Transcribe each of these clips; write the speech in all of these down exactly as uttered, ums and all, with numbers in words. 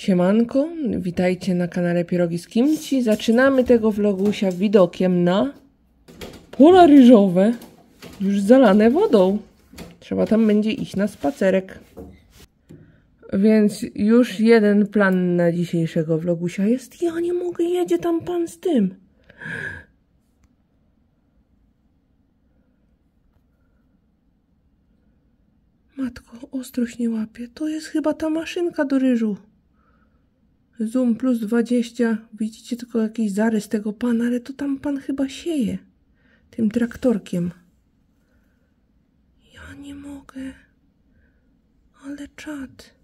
Siemanko, witajcie na kanale Pierogi z Kimchi. Zaczynamy tego vlogusia widokiem na pola ryżowe, już zalane wodą. Trzeba tam będzie iść na spacerek. Więc już jeden plan na dzisiejszego vlogusia jest. Ja nie mogę, jedzie tam pan z tym. Matko, ostrość nie łapie. To jest chyba ta maszynka do ryżu. Zoom plus dwadzieścia. Widzicie tylko jakiś zarys tego pana, ale to tam pan chyba sieje. Tym traktorkiem. Ja nie mogę. Ale czad.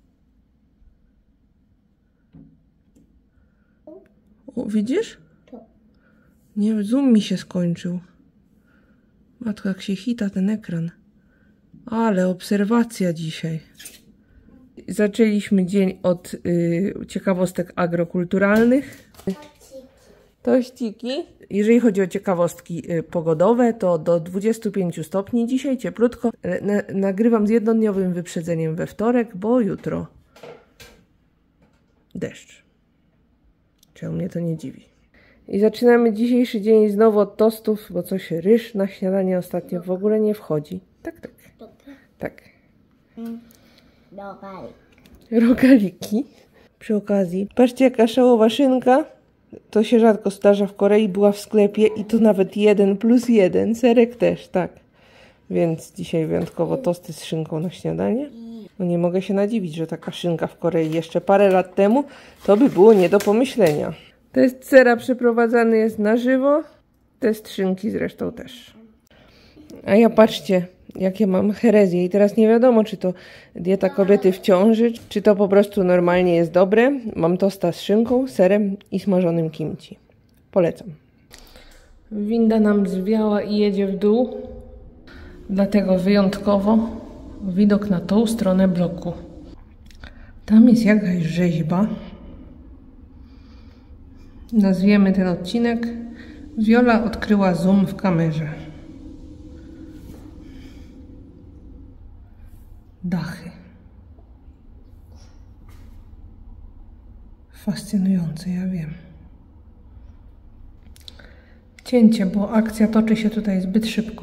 O, widzisz? Nie, zoom mi się skończył. Matko, jak się hita ten ekran. Ale obserwacja dzisiaj. Zaczęliśmy dzień od y, ciekawostek agrokulturalnych. Tościki. Jeżeli chodzi o ciekawostki y, pogodowe, to do dwudziestu pięciu stopni dzisiaj, cieplutko. Na, nagrywam z jednodniowym wyprzedzeniem we wtorek, bo jutro deszcz. Czemu mnie to nie dziwi. I zaczynamy dzisiejszy dzień znowu od tostów, bo coś ryż na śniadanie ostatnio w ogóle nie wchodzi. Tak, tak. Tak. Rogalik. Rogaliki. Przy okazji. Patrzcie, jaka szałowa szynka. To się rzadko zdarza w Korei. Była w sklepie i to nawet jeden plus jeden. Serek też, tak. Więc dzisiaj wyjątkowo tosty z szynką na śniadanie. No nie mogę się nadziwić, że taka szynka w Korei jeszcze parę lat temu to by było nie do pomyślenia. Test sera przeprowadzany jest na żywo. Test szynki zresztą też. A ja patrzcie, jakie mam herezję. I teraz nie wiadomo, czy to dieta kobiety w ciąży, czy to po prostu normalnie jest dobre. Mam tosta z szynką, serem i smażonym kimchi. Polecam. Winda nam zwiała i jedzie w dół. Dlatego wyjątkowo widok na tą stronę bloku. Tam jest jakaś rzeźba. Nazwiemy ten odcinek Viola odkryła zoom w kamerze. Dachy. Fascynujące, ja wiem. Cięcie, bo akcja toczy się tutaj zbyt szybko.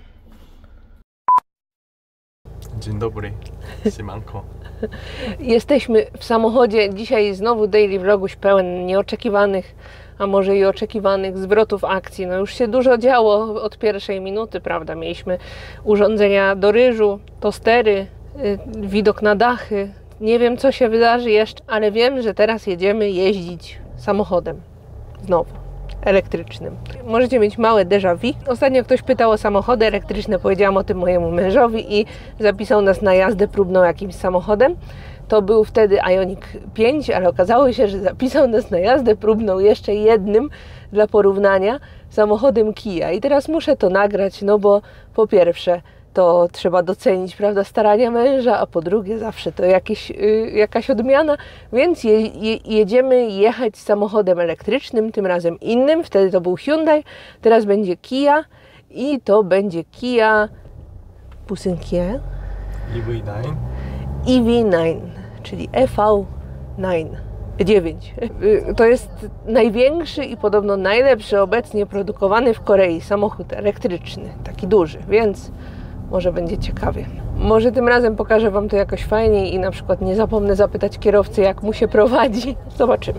Dzień dobry. Siemanko. Jesteśmy w samochodzie. Dzisiaj znowu daily vloguś pełen nieoczekiwanych, a może i oczekiwanych zwrotów akcji. No już się dużo działo od pierwszej minuty, prawda? Mieliśmy urządzenia do ryżu, tostery, yy, widok na dachy. Nie wiem, co się wydarzy jeszcze, ale wiem, że teraz jedziemy jeździć samochodem. Znowu. Elektrycznym. Możecie mieć małe déjà vu. Ostatnio ktoś pytał o samochody elektryczne, powiedziałam o tym mojemu mężowi i zapisał nas na jazdę próbną jakimś samochodem. To był wtedy Ioniq pięć, ale okazało się, że zapisał nas na jazdę próbną jeszcze jednym dla porównania samochodem Kia. I teraz muszę to nagrać, no bo po pierwsze to trzeba docenić, prawda, starania męża, a po drugie zawsze to jakieś, yy, jakaś odmiana, więc je, je, jedziemy jechać samochodem elektrycznym, tym razem innym, wtedy to był Hyundai, teraz będzie Kia i to będzie Kia Pusinkie E V dziewięć. E V dziewięć, czyli E V dziewięć. To jest największy i podobno najlepszy obecnie produkowany w Korei samochód elektryczny, taki duży, więc może będzie ciekawie. Może tym razem pokażę Wam to jakoś fajniej i na przykład nie zapomnę zapytać kierowcy, jak mu się prowadzi. Zobaczymy.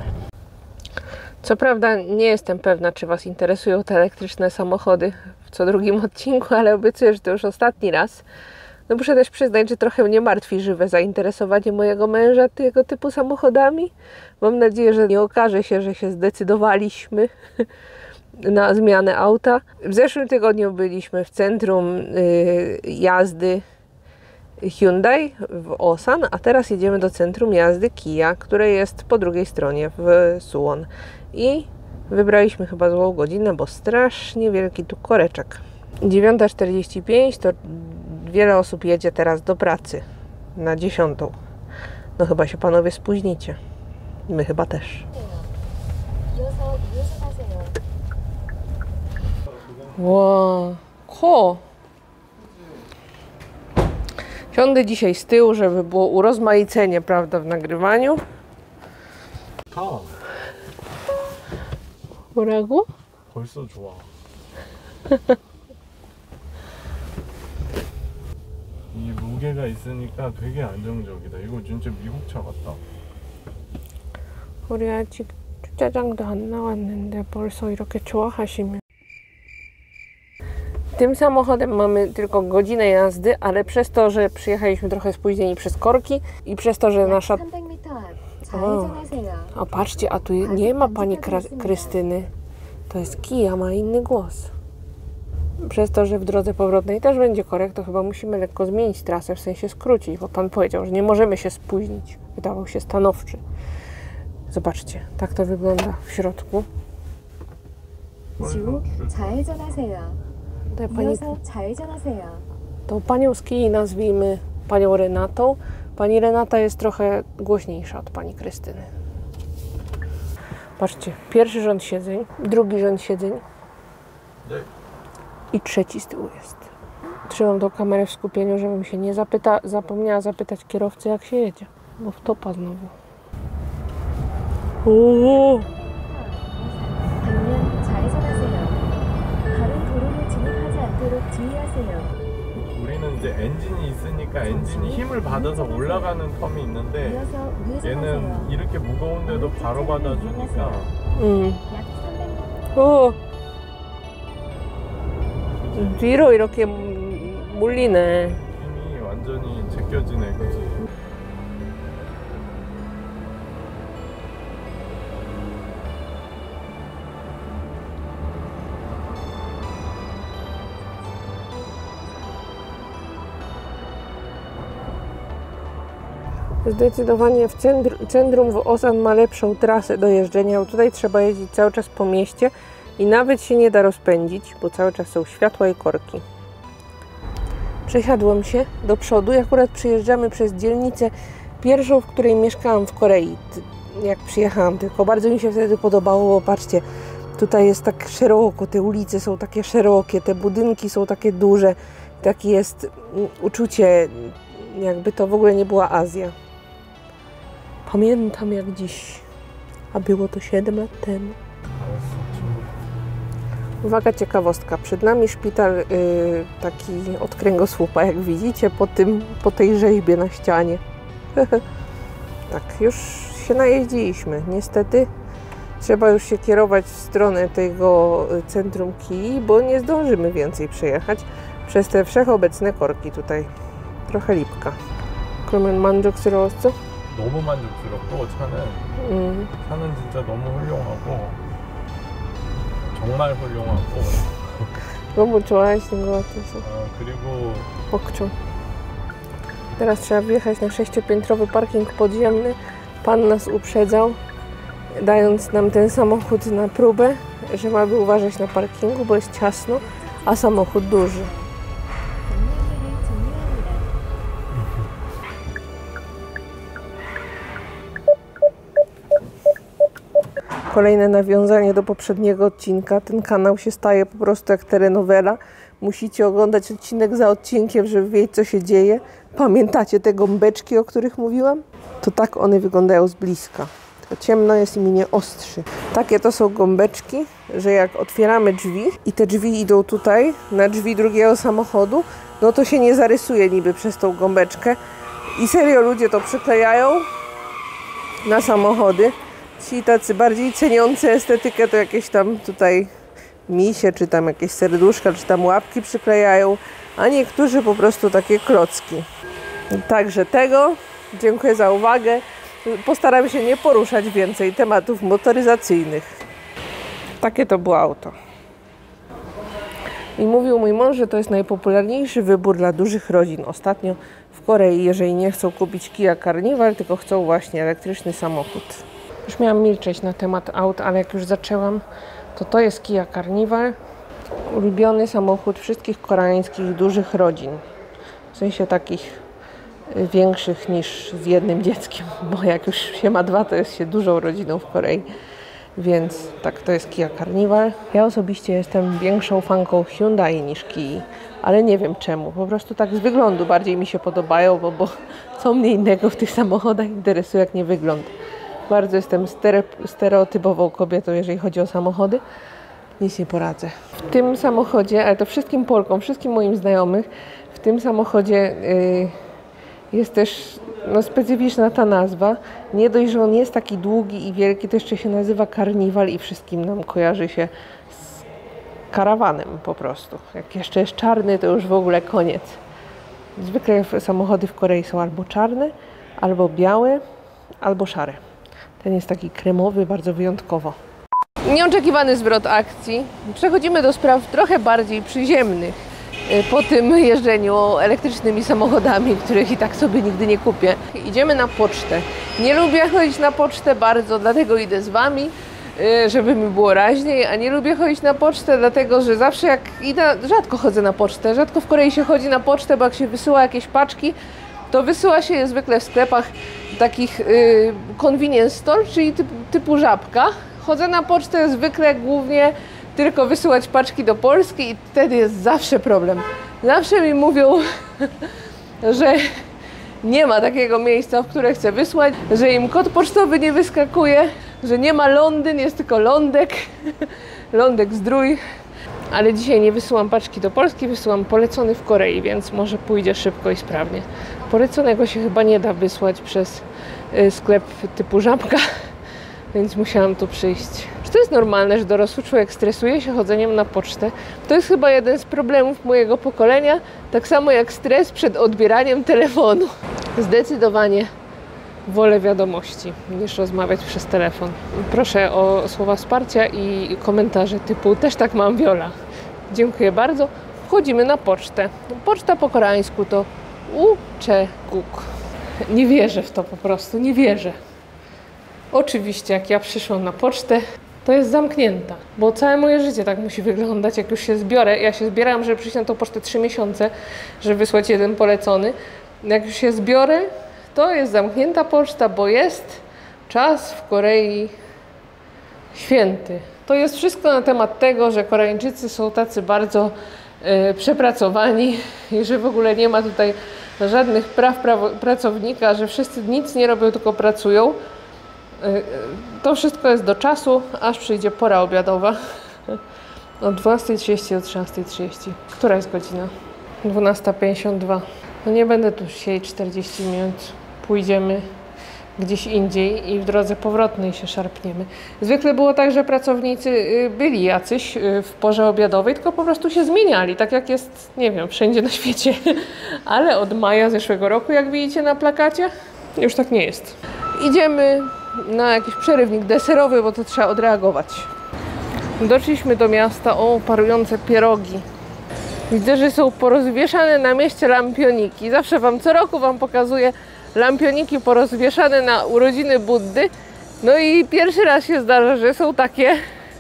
Co prawda nie jestem pewna, czy Was interesują te elektryczne samochody w co drugim odcinku, ale obiecuję, że to już ostatni raz. No muszę też przyznać, że trochę mnie martwi żywe zainteresowanie mojego męża tego typu samochodami. Mam nadzieję, że nie okaże się, że się zdecydowaliśmy na zmianę auta. W zeszłym tygodniu byliśmy w centrum y, jazdy Hyundai w Osan, a teraz jedziemy do centrum jazdy Kia, które jest po drugiej stronie w Suwon. I wybraliśmy chyba złą godzinę, bo strasznie wielki tu koreczek. dziewiąta czterdzieści pięć to wiele osób jedzie teraz do pracy na dziesiątą. No chyba się panowie spóźnicie. My chyba też. Wow, ko! Siądę dzisiaj z tyłu, żeby było urozmaicenie, prawda, w nagrywaniu. 좋다. 뭐라고? 벌써 좋아. 이 무게가 있으니까 되게 안정적이다. 이거 진짜 미국 차 같다. 우리 아직 주차장도 안 naład는데 벌써 이렇게 좋아하시면. Tym samochodem mamy tylko godzinę jazdy, ale przez to, że przyjechaliśmy trochę spóźnieni przez korki i przez to, że nasza... O, o patrzcie, a tu nie ma pani Kra- Krystyny. To jest Kia, ma inny głos. Przez to, że w drodze powrotnej też będzie korek, to chyba musimy lekko zmienić trasę, w sensie skrócić, bo pan powiedział, że nie możemy się spóźnić. Wydawał się stanowczy. Zobaczcie, tak to wygląda w środku. Te pani, tą panią z Kii nazwijmy panią Renatą. Pani Renata jest trochę głośniejsza od pani Krystyny. Patrzcie, pierwszy rząd siedzeń, drugi rząd siedzeń i trzeci z tyłu jest. Trzymam tą kamerę w skupieniu, żebym się nie zapyta, zapomniała zapytać kierowcy, jak się jedzie. Bo w topa znowu. Uuu. 우리는 이제 엔진이 있으니까 엔진이 힘을 받아서 올라가는 텀이 있는데 얘는 이렇게 무거운데도 바로 받아주니까. 음. 오. 뒤로 이렇게 몰리네. 힘이 완전히 제껴지네, 그치? Zdecydowanie w centrum, centrum w Osan ma lepszą trasę do jeżdżenia, bo tutaj trzeba jeździć cały czas po mieście i nawet się nie da rozpędzić, bo cały czas są światła i korki. Przesiadłam się do przodu i akurat przyjeżdżamy przez dzielnicę pierwszą, w której mieszkałam w Korei, jak przyjechałam, tylko bardzo mi się wtedy podobało, bo patrzcie, tutaj jest tak szeroko, te ulice są takie szerokie, te budynki są takie duże, takie jest uczucie, jakby to w ogóle nie była Azja. Pamiętam jak dziś, a było to siedem lat temu. Uwaga, ciekawostka. Przed nami szpital yy, taki od kręgosłupa, jak widzicie, po, tym, po tej rzeźbie na ścianie. Tak, już się najeździliśmy. Niestety trzeba już się kierować w stronę tego centrum Kii, bo nie zdążymy więcej przejechać przez te wszechobecne korki tutaj. Trochę lipka. 그러면 만족스러웠어? 너무 만족스럽고 차는 음. 차는 진짜 너무 훌륭하고 정말 훌륭하고 너무 좋아하시는 것 같아서. 어, 그리고 Pokciu. Teraz trzeba wjechać na sześciopiętrowy parking podziemny. Pan nas uprzedzał, dając nam ten samochód na próbę, że mamy uważać na parkingu, bo jest ciasno, a samochód duży. Kolejne nawiązanie do poprzedniego odcinka. Ten kanał się staje po prostu jak telenowela. Musicie oglądać odcinek za odcinkiem, żeby wiedzieć, co się dzieje. Pamiętacie te gąbeczki, o których mówiłam? To tak one wyglądają z bliska. Tylko ciemno jest i mi nie ostrzy. Takie to są gąbeczki, że jak otwieramy drzwi i te drzwi idą tutaj, na drzwi drugiego samochodu, no to się nie zarysuje niby przez tą gąbeczkę. I serio ludzie to przyklejają na samochody. Ci tacy bardziej ceniący estetykę to jakieś tam tutaj misie, czy tam jakieś serduszka, czy tam łapki przyklejają, a niektórzy po prostu takie klocki. Także tego, dziękuję za uwagę. Postaram się nie poruszać więcej tematów motoryzacyjnych. Takie to było auto. I mówił mój mąż, że to jest najpopularniejszy wybór dla dużych rodzin ostatnio w Korei, jeżeli nie chcą kupić Kia Carnival, tylko chcą właśnie elektryczny samochód. Już miałam milczeć na temat aut, ale jak już zaczęłam, to to jest Kia Carnival. Ulubiony samochód wszystkich koreańskich dużych rodzin. W sensie takich większych niż z jednym dzieckiem, bo jak już się ma dwa, to jest się dużą rodziną w Korei. Więc tak, to jest Kia Carnival. Ja osobiście jestem większą fanką Hyundai niż Kii, ale nie wiem czemu. Po prostu tak z wyglądu bardziej mi się podobają, bo, bo co mnie innego w tych samochodach interesuje, jak nie wygląd. Bardzo jestem stereotypową kobietą, jeżeli chodzi o samochody. Nic nie poradzę. W tym samochodzie, ale to wszystkim Polkom, wszystkim moim znajomym, w tym samochodzie yy, jest też no, specyficzna ta nazwa. Nie dość, że on jest taki długi i wielki, to jeszcze się nazywa Carnival i wszystkim nam kojarzy się z karawanem po prostu. Jak jeszcze jest czarny, to już w ogóle koniec. Zwykle samochody w Korei są albo czarne, albo białe, albo szare. Ten jest taki kremowy, bardzo wyjątkowo. Nieoczekiwany zwrot akcji. Przechodzimy do spraw trochę bardziej przyziemnych po tym jeżdżeniu elektrycznymi samochodami, których i tak sobie nigdy nie kupię. Idziemy na pocztę. Nie lubię chodzić na pocztę bardzo, dlatego idę z Wami, żeby mi było raźniej, a nie lubię chodzić na pocztę, dlatego że zawsze jak idę, rzadko chodzę na pocztę, rzadko w Korei się chodzi na pocztę, bo jak się wysyła jakieś paczki, to wysyła się je zwykle w sklepach takich yy, convenience store, czyli typu, typu Żabka. Chodzę na pocztę zwykle głównie tylko wysyłać paczki do Polski i wtedy jest zawsze problem. Zawsze mi mówią, że nie ma takiego miejsca, w które chcę wysłać, że im kod pocztowy nie wyskakuje, że nie ma Londyn, jest tylko Lądek, Lądek Zdrój. Ale dzisiaj nie wysyłam paczki do Polski, wysyłam polecony w Korei, więc może pójdzie szybko i sprawnie. Poleconego się chyba nie da wysłać przez sklep typu Żabka, więc musiałam tu przyjść. Czy to jest normalne, że dorosły człowiek stresuje się chodzeniem na pocztę? To jest chyba jeden z problemów mojego pokolenia, tak samo jak stres przed odbieraniem telefonu. Zdecydowanie wolę wiadomości niż rozmawiać przez telefon. Proszę o słowa wsparcia i komentarze typu też tak mam, Wiola. Dziękuję bardzo. Wchodzimy na pocztę. Poczta po koreańsku to Uczekuk. Nie wierzę w to po prostu, nie wierzę. Oczywiście jak ja przyszłam na pocztę, to jest zamknięta, bo całe moje życie tak musi wyglądać, jak już się zbiorę. Ja się zbierałam, żeby przyjść na tą pocztę trzy miesiące, żeby wysłać jeden polecony. Jak już się zbiorę, to jest zamknięta poczta, bo jest czas w Korei święty. To jest wszystko na temat tego, że Koreańczycy są tacy bardzo y, przepracowani i że w ogóle nie ma tutaj żadnych praw prawo, pracownika, że wszyscy nic nie robią, tylko pracują. Y, to wszystko jest do czasu, aż przyjdzie pora obiadowa. O dwunastej trzydzieści, o trzynastej trzydzieści. Która jest godzina? dwunasta pięćdziesiąt dwa. No nie będę tu siedzieć czterdzieści minut. Pójdziemy gdzieś indziej i w drodze powrotnej się szarpniemy. Zwykle było tak, że pracownicy byli jacyś w porze obiadowej, tylko po prostu się zmieniali, tak jak jest, nie wiem, wszędzie na świecie. Ale od maja zeszłego roku, jak widzicie na plakacie, już tak nie jest. Idziemy na jakiś przerywnik deserowy, bo to trzeba odreagować. Doszliśmy do miasta. O, parujące pierogi. Widzę, że są porozwieszane na mieście lampioniki. Zawsze wam, co roku wam pokazuję lampioniki porozwieszane na urodziny Buddy. No i pierwszy raz się zdarza, że są takie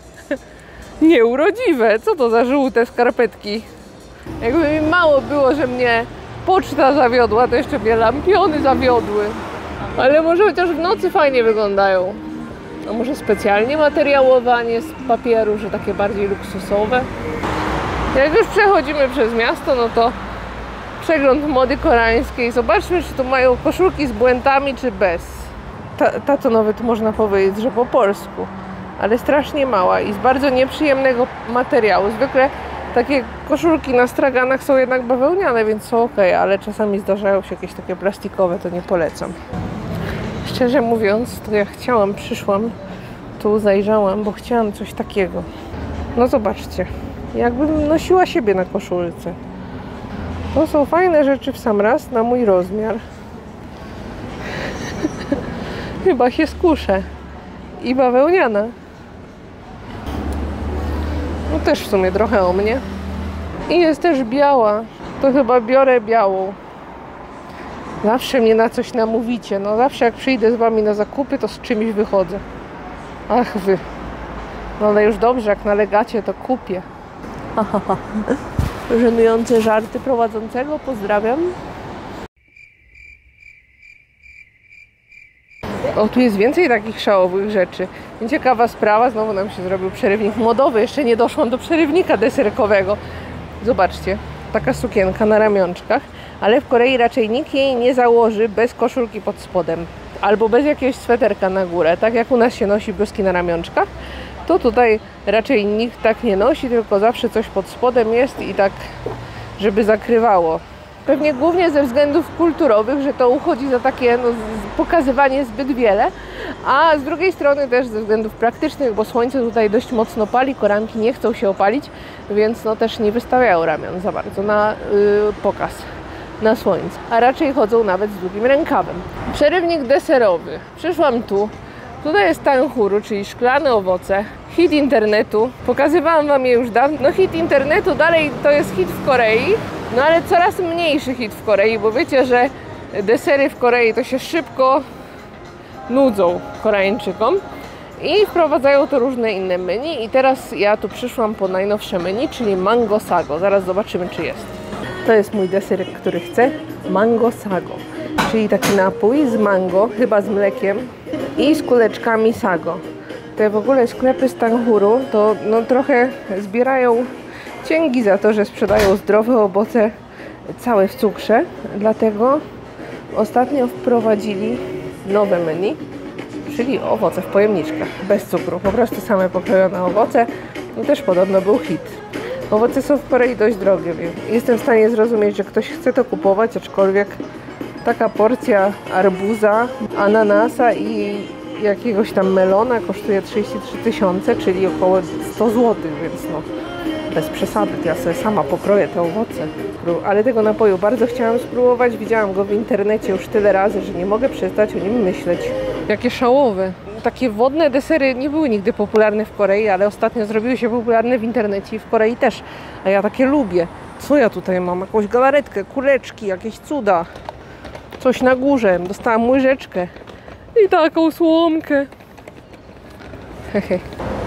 nieurodziwe. Co to za żółte skarpetki? Jakby mi mało było, że mnie poczta zawiodła, to jeszcze mnie lampiony zawiodły. Ale może chociaż w nocy fajnie wyglądają. A może specjalnie materiałowe, a nie z papieru, że takie bardziej luksusowe. Jak już przechodzimy przez miasto, no to przegląd mody koreańskiej. Zobaczmy, czy tu mają koszulki z błędami, czy bez. Ta, ta to nawet można powiedzieć, że po polsku. Ale strasznie mała i z bardzo nieprzyjemnego materiału. Zwykle takie koszulki na straganach są jednak bawełniane, więc są ok, ale czasami zdarzają się jakieś takie plastikowe, to nie polecam. Szczerze mówiąc, to ja chciałam, przyszłam, tu zajrzałam, bo chciałam coś takiego. No zobaczcie, jakbym nosiła siebie na koszulce. To są fajne rzeczy w sam raz na mój rozmiar. Chyba się skuszę. I bawełniana. No też w sumie trochę o mnie. I jest też biała. To chyba biorę białą. Zawsze mnie na coś namówicie. No zawsze jak przyjdę z wami na zakupy, to z czymś wychodzę. Ach wy. No ale już dobrze, jak nalegacie, to kupię. Żenujące żarty prowadzącego. Pozdrawiam. O, tu jest więcej takich szałowych rzeczy. Ciekawa sprawa, znowu nam się zrobił przerywnik modowy. Jeszcze nie doszłam do przerywnika deserkowego. Zobaczcie, taka sukienka na ramionczkach. Ale w Korei raczej nikt jej nie założy bez koszulki pod spodem. albo bez jakiegoś sweterka na górę, tak jak u nas się nosi bluzki na ramionczkach, to tutaj raczej nikt tak nie nosi, tylko zawsze coś pod spodem jest i tak, żeby zakrywało. Pewnie głównie ze względów kulturowych, że to uchodzi za takie no, pokazywanie zbyt wiele, a z drugiej strony też ze względów praktycznych, bo słońce tutaj dość mocno pali, koranki nie chcą się opalić, więc no też nie wystawiają ramion za bardzo na yy, pokaz, na słońce, a raczej chodzą nawet z długim rękawem. Przerywnik deserowy. Przyszłam tu. Tutaj jest tanghuru, czyli szklane owoce. Hit internetu. Pokazywałam wam je już dawno. No hit internetu dalej to jest hit w Korei, no ale coraz mniejszy hit w Korei, bo wiecie, że desery w Korei to się szybko nudzą Koreańczykom i wprowadzają to różne inne menu i teraz ja tu przyszłam po najnowsze menu, czyli mango sago. Zaraz zobaczymy, czy jest. To jest mój deserek, który chcę. Mango sago, czyli taki napój z mango, chyba z mlekiem i z kuleczkami sago. Te w ogóle sklepy z tanghuru to no, trochę zbierają cięgi za to, że sprzedają zdrowe owoce całe w cukrze. Dlatego ostatnio wprowadzili nowe menu, czyli owoce w pojemniczkach, bez cukru, po prostu same pokrojone owoce. No też podobno był hit. Owoce są w Korei dość drogie, więc jestem w stanie zrozumieć, że ktoś chce to kupować, aczkolwiek taka porcja arbuza, ananasa i jakiegoś tam melona kosztuje trzydzieści trzy tysiące, czyli około sto złotych, więc no bez przesady, to ja sobie sama pokroję te owoce. Ale tego napoju bardzo chciałam spróbować, widziałam go w internecie już tyle razy, że nie mogę przestać o nim myśleć. Jakie szałowe. Takie wodne desery nie były nigdy popularne w Korei, ale ostatnio zrobiły się popularne w internecie i w Korei też. A ja takie lubię. Co ja tutaj mam? Jakąś galaretkę, kuleczki, jakieś cuda. Coś na górze. Dostałam łyżeczkę. I taką słomkę. Hehe.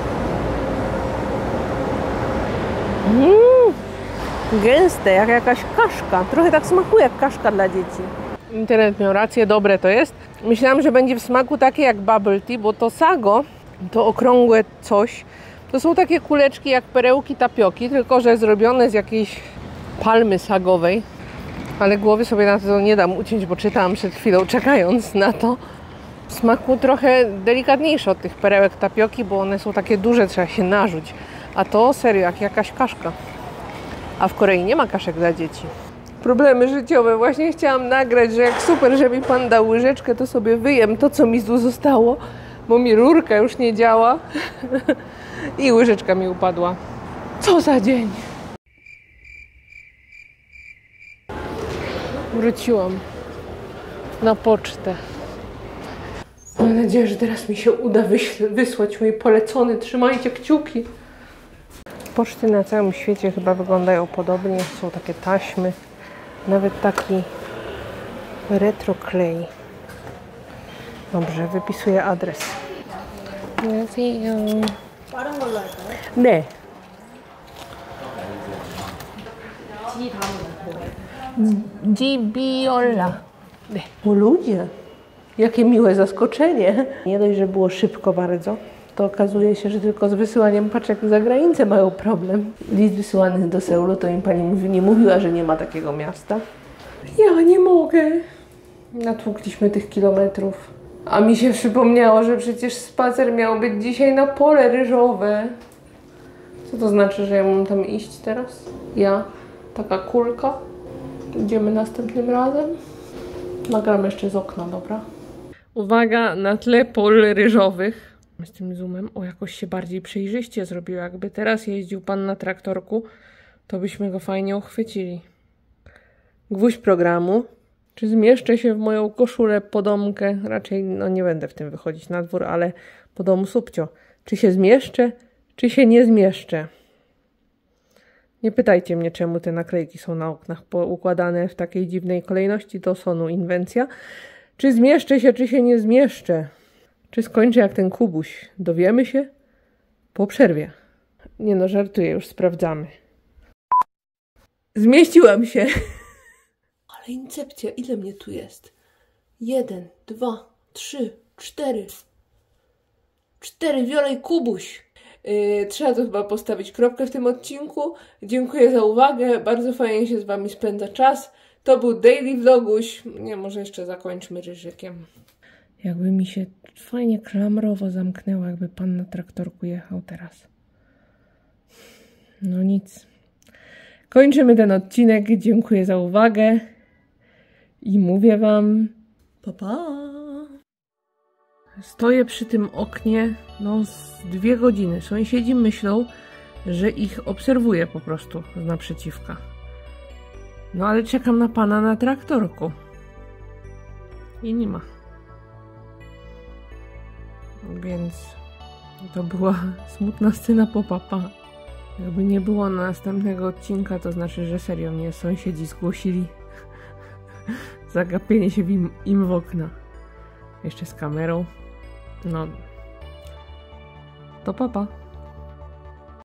Mm, gęste, jak jakaś kaszka. Trochę tak smakuje jak kaszka dla dzieci. Internet miał rację, dobre to jest. Myślałam, że będzie w smaku takie jak bubble tea, bo to sago, to okrągłe coś, to są takie kuleczki jak perełki tapioki, tylko że zrobione z jakiejś palmy sagowej. Ale głowy sobie na to nie dam uciąć, bo czytałam przed chwilą, czekając na to. W smaku trochę delikatniejsze od tych perełek tapioki, bo one są takie duże, trzeba się narzuć. A to serio, jak jakaś kaszka. A w Korei nie ma kaszek dla dzieci. Problemy życiowe. Właśnie chciałam nagrać, że jak super, że mi pan dał łyżeczkę, to sobie wyjem to, co mi tu zostało, bo mi rurka już nie działa i łyżeczka mi upadła. Co za dzień! Wróciłam na pocztę. Mam nadzieję, że teraz mi się uda wysłać mój polecony. Trzymajcie kciuki. Poczty na całym świecie chyba wyglądają podobnie. Są takie taśmy. Nawet taki retro klej. Dobrze, wypisuję adres. Nie. Gibiola. O ludzie, jakie miłe zaskoczenie. Nie dość, że było szybko bardzo, to okazuje się, że tylko z wysyłaniem paczek za granicę mają problem. List wysyłanych do Seulu, to im pani mówi, nie mówiła, że nie ma takiego miasta. Ja nie mogę. Natłukliśmy tych kilometrów. A mi się przypomniało, że przecież spacer miał być dzisiaj na pole ryżowe. Co to znaczy, że ja mam tam iść teraz? Ja, taka kulka. Idziemy następnym razem. Nagram jeszcze z okna, dobra? Uwaga, na tle pol ryżowych. Z tym zoomem, o, jakoś się bardziej przejrzyście zrobiło. Jakby teraz jeździł pan na traktorku, to byśmy go fajnie uchwycili. Gwóźdź programu. Czy zmieszczę się w moją koszulę podomkę? Raczej no nie będę w tym wychodzić na dwór, ale po domu subcio. Czy się zmieszczę, czy się nie zmieszczę? Nie pytajcie mnie, czemu te naklejki są na oknach układane w takiej dziwnej kolejności. To Sonu inwencja. Czy zmieszczę się, czy się nie zmieszczę? Czy skończę jak ten Kubuś? Dowiemy się po przerwie. Nie no, żartuję, już sprawdzamy. Zmieściłam się. Ale incepcja, ile mnie tu jest? Jeden, dwa, trzy, cztery. Cztery, Wiolej Kubuś. Yy, trzeba tu chyba postawić kropkę w tym odcinku. Dziękuję za uwagę. Bardzo fajnie się z wami spędza czas. To był Daily Vloguś. Nie, może jeszcze zakończmy ryżykiem. Jakby mi się fajnie klamrowo zamknęło, jakby pan na traktorku jechał teraz. No nic. Kończymy ten odcinek. Dziękuję za uwagę. I mówię wam pa pa. Stoję przy tym oknie no z dwie godziny. Sąsiedzi myślą, że ich obserwuję po prostu z naprzeciwka. No ale czekam na pana na traktorku. I nie ma. Więc to była smutna scena pop-upa. Jakby nie było następnego odcinka, to znaczy, że serio mnie sąsiedzi zgłosili zagapienie się im, im w okna. Jeszcze z kamerą. No. To pa pa.